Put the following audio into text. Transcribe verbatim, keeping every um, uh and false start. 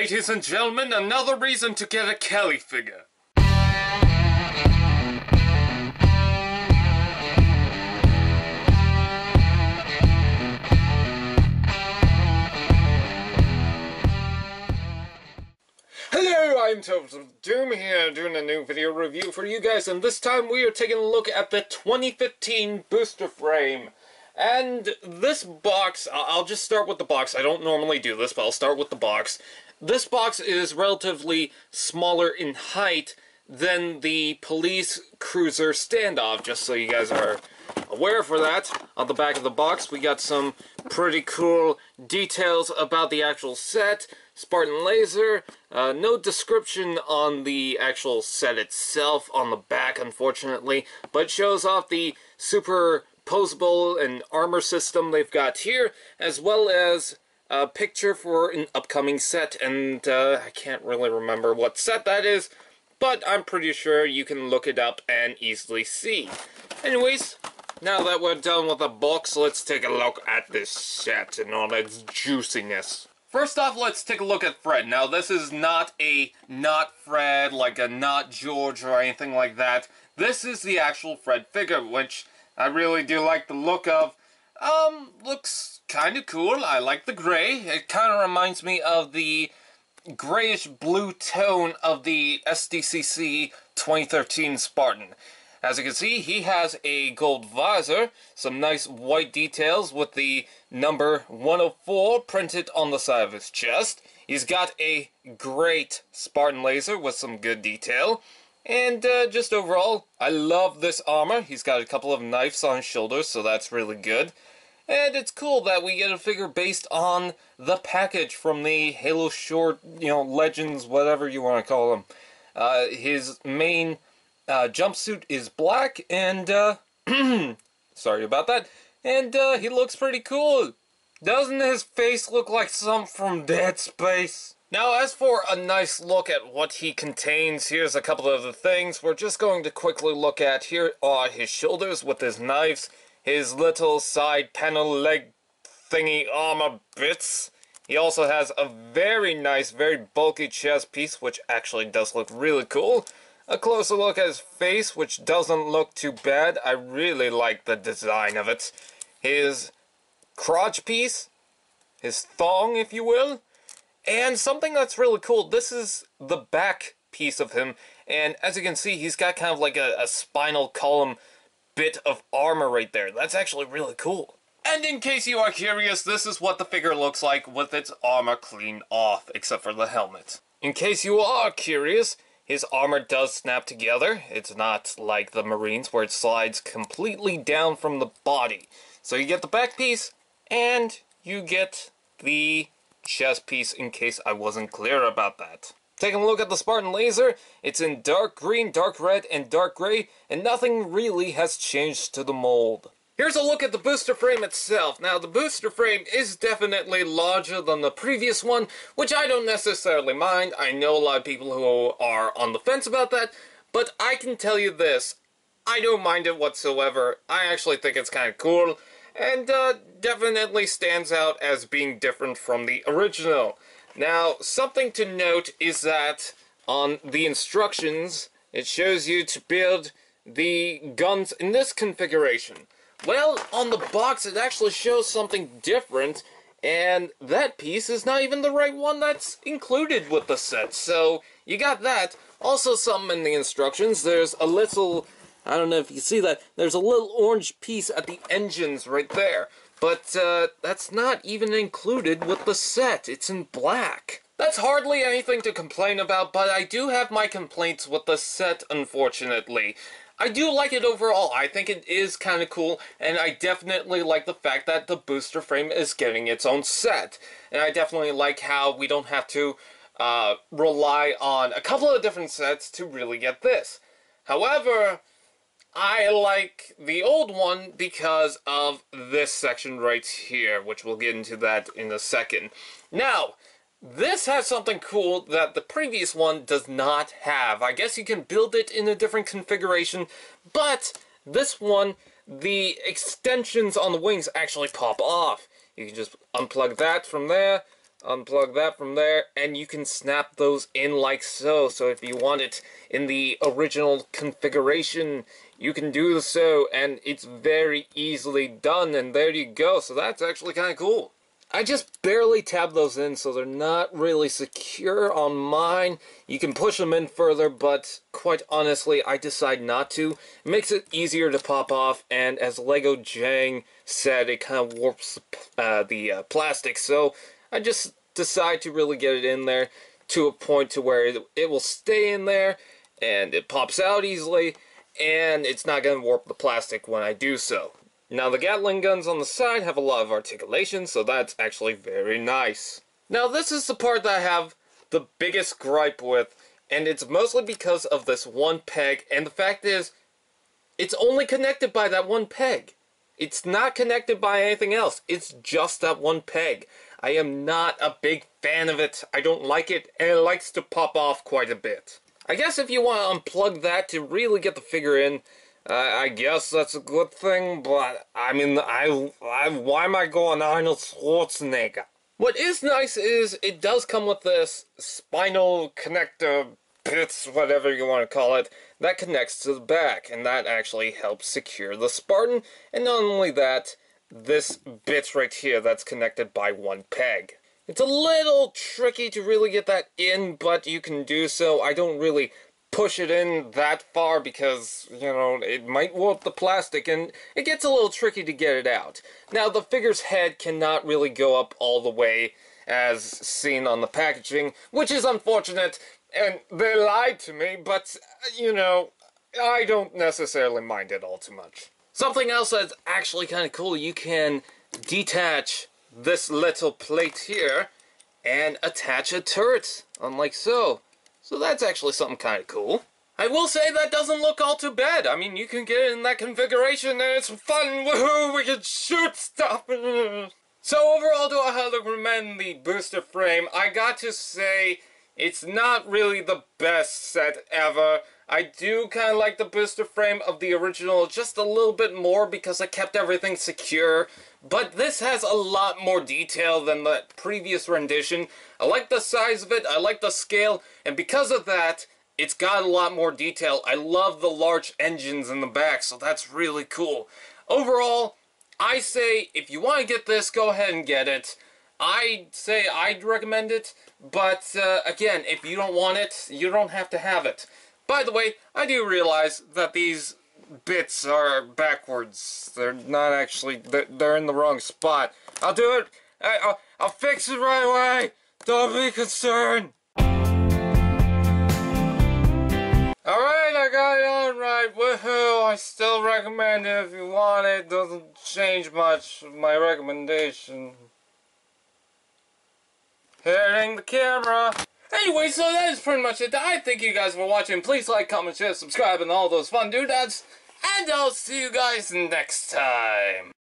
ladies and gentlemen, another reason to get a Kelly figure. Hello, I'm Total Doom here, doing a new video review for you guys, and this time we are taking a look at the twenty fifteen Booster Frame. And this box, I'll just start with the box. I don't normally do this, but I'll start with the box. This box is relatively smaller in height than the police cruiser standoff, just so you guys are aware for that. On the back of the box, we got some pretty cool details about the actual set. Spartan laser, uh, no description on the actual set itself on the back, unfortunately, but it shows off the superposable and armor system they've got here, as well as a picture for an upcoming set, and uh, I can't really remember what set that is, but I'm pretty sure you can look it up and easily see. Anyways, now that we're done with the box, let's take a look at this set and all its juiciness. First off, let's take a look at Fred. Now, this is not a not Fred, like a not George or anything like that. This is the actual Fred figure, which I really do like the look of. Um, looks kind of cool. I like the gray. It kind of reminds me of the grayish blue tone of the S D C C twenty thirteen Spartan. As you can see, he has a gold visor, some nice white details with the number one oh four printed on the side of his chest. He's got a great Spartan laser with some good detail. And uh, just overall, I love this armor. He's got a couple of knives on his shoulders, so that's really good. And it's cool that we get a figure based on the package from the Halo short, you know, Legends, whatever you want to call them. Uh, his main Uh, jumpsuit is black, and, uh, sorry about that, and, uh, he looks pretty cool. Doesn't his face look like something from Dead Space? Now, as for a nice look at what he contains, here's a couple of the things we're just going to quickly look at. Here are his shoulders with his knives, his little side panel leg thingy armor bits. He also has a very nice, very bulky chest piece, which actually does look really cool. A closer look at his face, which doesn't look too bad. I really like the design of it. His crotch piece, his thong, if you will, and something that's really cool. This is the back piece of him, and as you can see, he's got kind of like a, a spinal column bit of armor right there. That's actually really cool. And in case you are curious, this is what the figure looks like with its armor cleaned off, except for the helmet. In case you are curious, his armor does snap together. It's not like the Marines where it slides completely down from the body. So you get the back piece, and you get the chest piece, in case I wasn't clear about that. Taking a look at the Spartan laser, it's in dark green, dark red, and dark gray, and nothing really has changed to the mold. Here's a look at the booster frame itself. Now, the booster frame is definitely larger than the previous one, which I don't necessarily mind. I know a lot of people who are on the fence about that, but I can tell you this. I don't mind it whatsoever. I actually think it's kind of cool, and uh, definitely stands out as being different from the original. Now, something to note is that on the instructions, it shows you to build the guns in this configuration. Well, on the box it actually shows something different, and that piece is not even the right one that's included with the set, so you got that. Also something in the instructions, there's a little, I don't know if you see that, there's a little orange piece at the engines right there, but uh, that's not even included with the set, it's in black. That's hardly anything to complain about, but I do have my complaints with the set, unfortunately. I do like it overall. I think it is kind of cool, and I definitely like the fact that the booster frame is getting its own set. And I definitely like how we don't have to uh, rely on a couple of different sets to really get this. However, I like the old one because of this section right here, which we'll get into that in a second. Now, this has something cool that the previous one does not have. I guess you can build it in a different configuration, but this one, the extensions on the wings actually pop off. You can just unplug that from there, unplug that from there, and you can snap those in like so. So if you want it in the original configuration, you can do so, and it's very easily done, and there you go. So that's actually kind of cool. I just barely tab those in, so they're not really secure on mine. You can push them in further, but quite honestly, I decide not to. It makes it easier to pop off, and as Lego Jang said, it kind of warps uh, the uh, plastic, so I just decide to really get it in there to a point to where it, it will stay in there, and it pops out easily, and it's not going to warp the plastic when I do so. Now, the Gatling guns on the side have a lot of articulation, so that's actually very nice. Now, this is the part that I have the biggest gripe with, and it's mostly because of this one peg, and the fact is, it's only connected by that one peg. It's not connected by anything else. It's just that one peg. I am not a big fan of it. I don't like it, and it likes to pop off quite a bit. I guess if you want to unplug that to really get the figure in, Uh, I guess that's a good thing, but, I mean, I, I, why am I going Arnold Schwarzenegger? What is nice is, it does come with this spinal connector bits, whatever you want to call it, that connects to the back, and that actually helps secure the Spartan, and not only that, this bit right here that's connected by one peg. It's a little tricky to really get that in, but you can do so. I don't really push it in that far because, you know, it might warp the plastic, and it gets a little tricky to get it out. Now, the figure's head cannot really go up all the way as seen on the packaging, which is unfortunate, and they lied to me, but, you know, I don't necessarily mind it all too much. Something else that's actually kind of cool, you can detach this little plate here and attach a turret, unlike so. So that's actually something kind of cool. I will say that doesn't look all too bad. I mean, you can get it in that configuration and it's fun. Woohoo! We can shoot stuff. So overall, do I highly recommend the booster frame? I got to say, it's not really the best set ever. I do kind of like the booster frame of the original just a little bit more because it kept everything secure. But this has a lot more detail than the previous rendition. I like the size of it, I like the scale, and because of that, it's got a lot more detail. I love the large engines in the back, so that's really cool. Overall, I say if you want to get this, go ahead and get it. I'd say I'd recommend it, but uh, again, if you don't want it, you don't have to have it. By the way, I do realize that these bits are backwards. They're not actually, they're, they're in the wrong spot. I'll do it. I, I'll, I'll fix it right away. Don't be concerned. Alright, I got it on right. Woohoo. I still recommend it if you want it. Doesn't change much of my recommendation. Hitting the camera. Anyway, so that is pretty much it. I thank you guys for watching. Please like, comment, share, subscribe, and all those fun doodads. And I'll see you guys next time.